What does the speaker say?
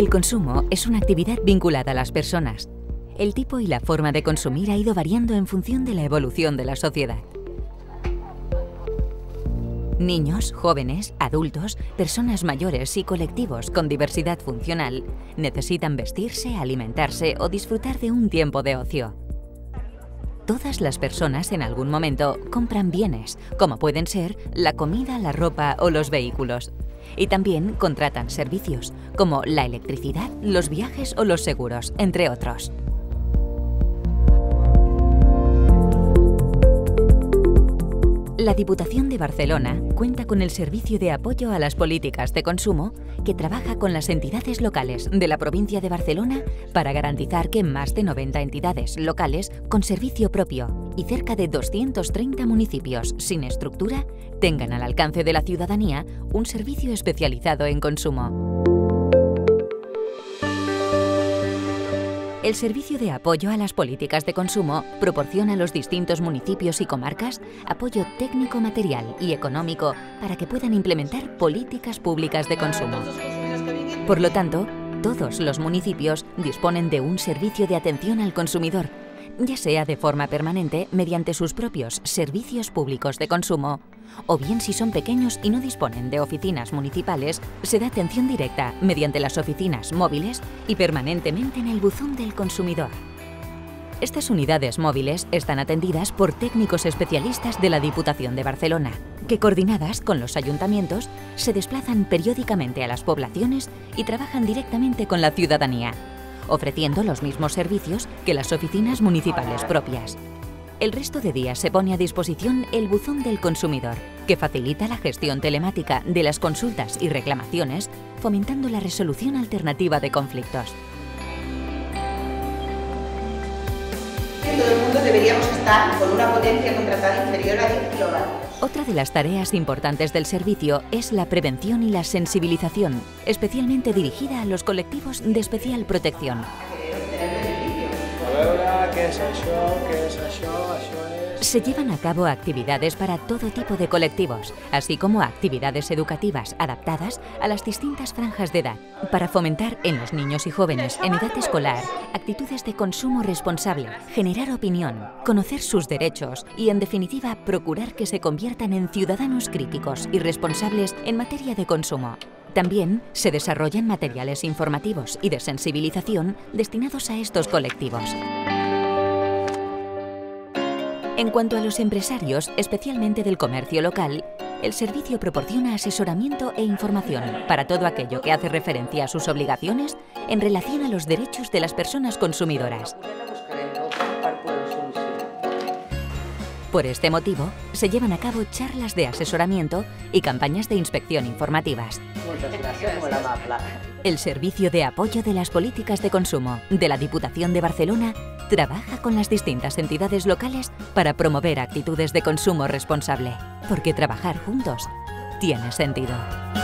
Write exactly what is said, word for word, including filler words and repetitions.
El consumo es una actividad vinculada a las personas. El tipo y la forma de consumir ha ido variando en función de la evolución de la sociedad. Niños, jóvenes, adultos, personas mayores y colectivos con diversidad funcional necesitan vestirse, alimentarse o disfrutar de un tiempo de ocio. Todas las personas en algún momento compran bienes, como pueden ser la comida, la ropa o los vehículos. Y también contratan servicios, como la electricidad, los viajes o los seguros, entre otros. La Diputación de Barcelona cuenta con el Servicio de Apoyo a las Políticas de Consumo, que trabaja con las entidades locales de la provincia de Barcelona para garantizar que más de noventa entidades locales con servicio propio y cerca de doscientos treinta municipios sin estructura tengan al alcance de la ciudadanía un servicio especializado en consumo. El Servicio de Apoyo a las Políticas de Consumo proporciona a los distintos municipios y comarcas apoyo técnico, material y económico para que puedan implementar políticas públicas de consumo. Por lo tanto, todos los municipios disponen de un servicio de atención al consumidor, ya sea de forma permanente mediante sus propios servicios públicos de consumo, o bien si son pequeños y no disponen de oficinas municipales, se da atención directa mediante las oficinas móviles y permanentemente en el buzón del consumidor. Estas unidades móviles están atendidas por técnicos especialistas de la Diputación de Barcelona, que coordinadas con los ayuntamientos se desplazan periódicamente a las poblaciones y trabajan directamente con la ciudadanía, ofreciendo los mismos servicios que las oficinas municipales propias. El resto de días se pone a disposición el buzón del consumidor, que facilita la gestión telemática de las consultas y reclamaciones, fomentando la resolución alternativa de conflictos. En todo el mundo deberíamos estar con una potencia contratada inferior a diez kilovatios. Otra de las tareas importantes del servicio es la prevención y la sensibilización, especialmente dirigida a los colectivos de especial protección. Se llevan a cabo actividades para todo tipo de colectivos, así como actividades educativas adaptadas a las distintas franjas de edad, para fomentar en los niños y jóvenes en edad escolar actitudes de consumo responsable, generar opinión, conocer sus derechos y, en definitiva, procurar que se conviertan en ciudadanos críticos y responsables en materia de consumo. También se desarrollan materiales informativos y de sensibilización destinados a estos colectivos. En cuanto a los empresarios, especialmente del comercio local, el servicio proporciona asesoramiento e información para todo aquello que hace referencia a sus obligaciones en relación a los derechos de las personas consumidoras. Por este motivo, se llevan a cabo charlas de asesoramiento y campañas de inspección informativas. El Servicio de Apoyo de las Políticas de Consumo de la Diputación de Barcelona trabaja con las distintas entidades locales para promover actitudes de consumo responsable, porque trabajar juntos tiene sentido.